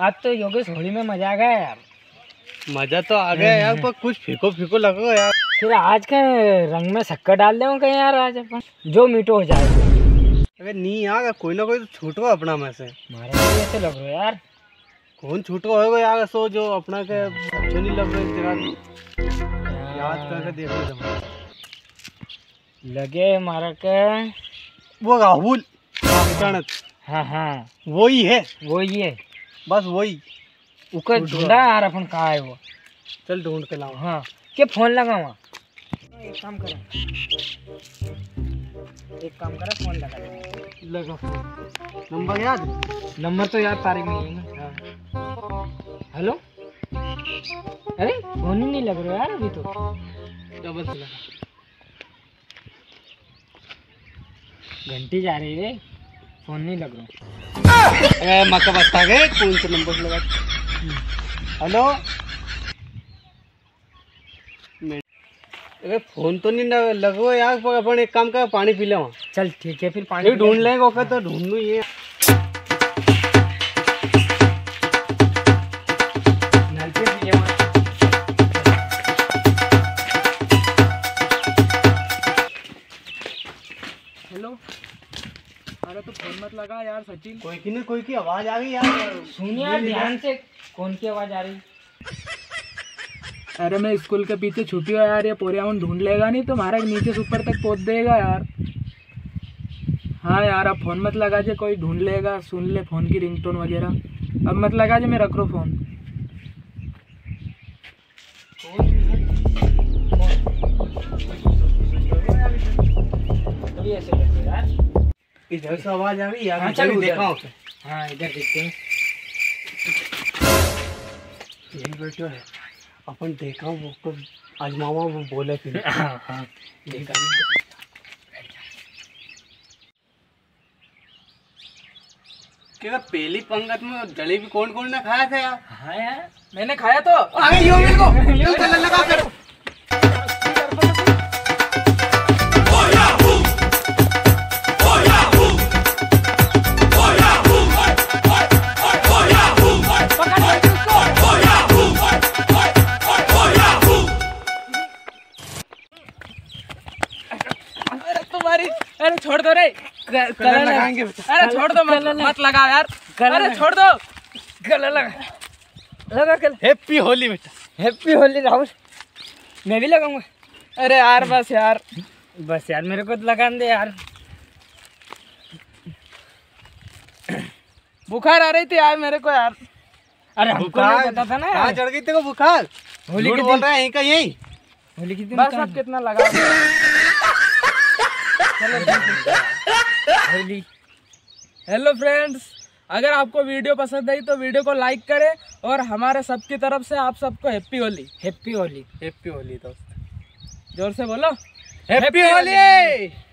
आज तो योगेश होली में मजा आ गया यार। मजा तो आ गया यार, पर कुछ फीको फीको लगा यार। फिर आज के रंग में शक्कर डाल दे कहीं यार, आज अपन जो मीठो हो जाए। अगर नहीं यार, कोई ना कोई तो छूटो अपना में से। मारा तो ऐसे लग रहा है यार। कौन छूटो होगा यार, सो जो अपना के अच्छे नहीं लग रहे तेरा। याद करके देखो जब लगे मारा के वो राहुल। हाँ हाँ वही है, वही है, बस वही। उसको ढूंढा यार अपन, कहाँ है वो। चल ढूंढ के लाओ। हाँ क्या फोन लगा वहाँ। एक काम करा, फोन लगा फोन नंबर याद? नंबर तो याद तारीख में है ना। हाँ हेलो, अरे फोन ही नहीं लग रहा यार अभी तो। बस लगा, घंटी जा रही है, फोन नहीं लग रहा। अरे मक्का बता गए, कौन सा नंबर लगा? हेलो, अरे फोन तो नहीं लगो यार, पर अपन एक काम कर, पानी पी ले वहाँ। चल ठीक है, फिर पानी ढूंढ लेंगे। ओके तो ढूंढ लूँ ये। नल पे पी ले वहाँ। हेलो, अरे तो फोन मत लगा यार सचिन। कोई की आवाज आ गई यार। सुन यार ध्यान से, कौन की आवाज आ रही? अरे मैं स्कूल के पीछे छुपी हुआ यार, ये पोरियावन ढूंढ लेगा नहीं तो हमारा नीचे से ऊपर तक पहुंच देगा यार। हाँ यार अब फोन मत लगा जे, कोई ढूंढ लेगा, सुन ले फोन की रिंगटोन वगैरह। अब मत लगा जे, मैं रख रो फोन। ऐसे लगे यार, इधर से आवाज आ गई यार। हाँ, चल देखा। हाँ इधर देखते हैं। यही बैठो है अपन, देखा वो तो आजमावा, वो बोले फिर। हाँ हाँ देखा। क्या पहली पंगत में जलेबी कौन कौन ने खाया था यार? हाँ यार मैंने खाया तो। आगे यो मेरे को चल लगा कर। अरे छोड़ दो रे, कलर लगाएंगे। अरे छोड़ दो, मत लगाओ यार। अरे छोड़ दो, कलर लगा कलर। हैप्पी होली बेटा। हैप्पी होली राहुल, मैं भी लगाऊंगा। अरे यार बस यार, बस यार मेरे को तो लगा दे यार। बुखार आ रही थी यार मेरे को यार। अरे हमको नहीं पता था ना कहाँ यार। चढ़ गई तेरे को बुखार? होली के बोल दिन, रहा है यहीं का यहीं। होली के दिन बस अब कितना लगा होली। हेलो फ्रेंड्स, अगर आपको वीडियो पसंद आई तो वीडियो को लाइक करें और हमारे सबकी तरफ से आप सबको happy Holi. Happy Holi. Happy Holi दोस्त। जोर से बोलो, हैप्पी होली।